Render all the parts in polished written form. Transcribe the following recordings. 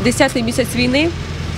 10-й місяць війни,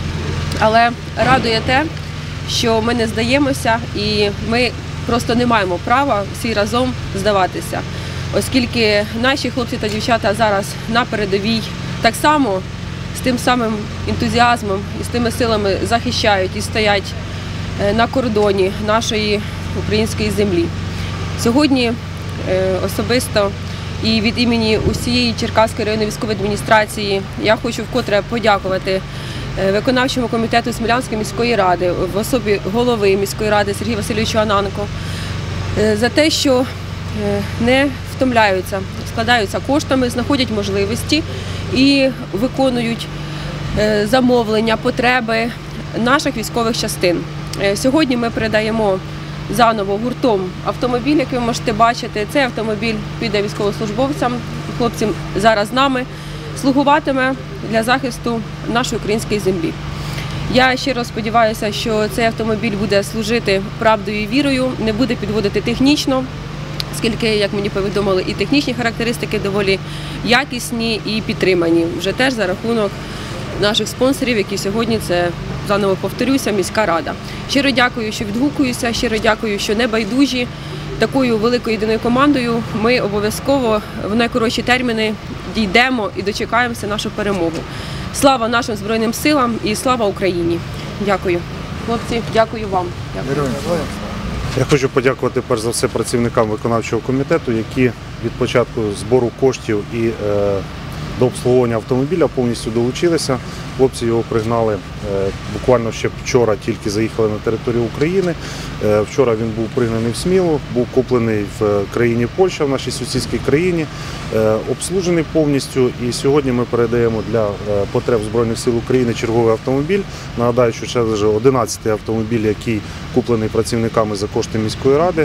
але радує те, що ми не здаємося і ми просто не маємо права всі разом здаватися, оскільки наші хлопці та дівчата зараз на передовій так само з тим самим ентузіазмом і з тими силами захищають і стоять на кордоні нашої української землі. Сьогодні особисто і від імені усієї Черкаської районної військової адміністрації я хочу вкотре подякувати виконавчому комітету Смілянської міської ради в особі голови міської ради Сергія Васильовича Ананко за те, що не втомляються, складаються коштами, знаходять можливості і виконують замовлення, потреби наших військових частин. Сьогодні ми передаємо заново гуртом автомобіль, який ви можете бачити. Цей автомобіль піде військовослужбовцям, хлопцям зараз з нами, слугуватиме для захисту нашої української землі. Я щиро сподіваюся, що цей автомобіль буде служити правдою і вірою, не буде підводити технічно, оскільки, як мені повідомили, і технічні характеристики доволі якісні і підтримані. Вже теж за рахунок наших спонсорів, які сьогодні, це, заново повторюся, міська рада. Щиро дякую, що відгукуюся, щиро дякую, що не байдужі. Такою великою єдиною командою ми обов'язково в найкоротші терміни дійдемо і дочекаємося нашу перемогу. Слава нашим Збройним силам і слава Україні! Дякую. Хлопці, дякую вам. Дякую. Я хочу подякувати перш за все працівникам виконавчого комітету, які від початку збору коштів і до обслуговування автомобіля повністю долучилися. Хлопці його пригнали буквально ще вчора, тільки заїхали на територію України. Вчора він був пригнаний в Смілу, був куплений в країні Польща, в нашій сусідській країні, обслужений повністю. І сьогодні ми передаємо для потреб Збройних сил України черговий автомобіль. Нагадаю, що це вже 11-й автомобіль, який куплений працівниками за кошти міської ради.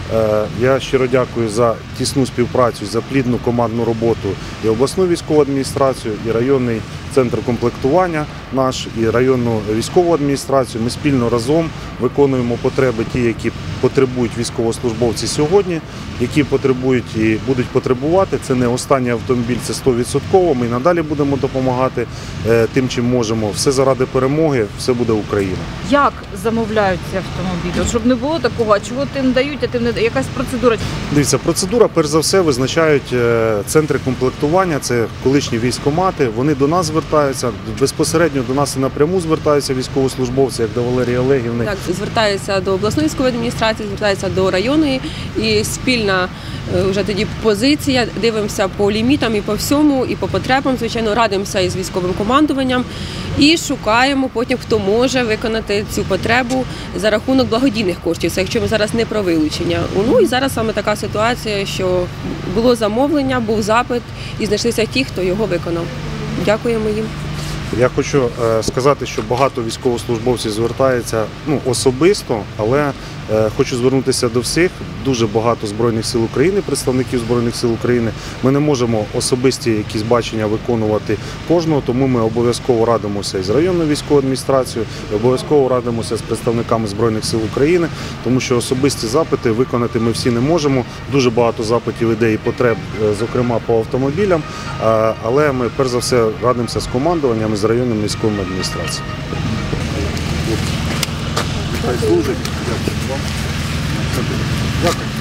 Я щиро дякую за тісну співпрацю, за плідну командну роботу і обласну військову адміністрацію, і районний центр комплектування наш, і районну військову адміністрацію. Ми спільно разом виконуємо потреби ті, які потребують військовослужбовці сьогодні, які потребують і будуть потребувати. Це не останній автомобіль, це 100%. Ми і надалі будемо допомагати тим, чим можемо. Все заради перемоги, все буде Україна. Як замовляють ці автомобілі? От щоб не було такого, а чого тим дають, а тим не дають? Якась процедура? Дивіться, процедура, перш за все, визначають центри комплектування, це колишні військкомати. Вони до нас звертаються, безпосередньо до нас і напряму звертаються військовослужбовці, як до Валерії Олегівни. Так, звертаються до обласної військової адміністрації, звертаються до районної, і спільна вже тоді позиція, дивимося по лімітам і по всьому, і по потребам, звичайно, радимося із військовим командуванням і шукаємо потім, хто може виконати цю потребу за рахунок благодійних коштів, це якщо ми зараз не про вилучення. Ну і зараз саме така ситуація, що було замовлення, був запит і знайшлися ті, хто його виконав. Дякуємо їм. Я хочу сказати, що багато військовослужбовців звертається особисто, але хочу звернутися до всіх. Дуже багато Збройних сил України, представників Збройних сил України. Ми не можемо особисті якісь бачення виконувати кожного, тому ми обов'язково радимося із районною військовою адміністрацією, обов'язково радимося з представниками Збройних сил України, тому що особисті запити виконати ми всі не можемо. Дуже багато запитів, ідей і потреб, зокрема по автомобілям, але ми перш за все радимося з командуванням, з районними військовими адміністраціями. Хай служить. Дякую.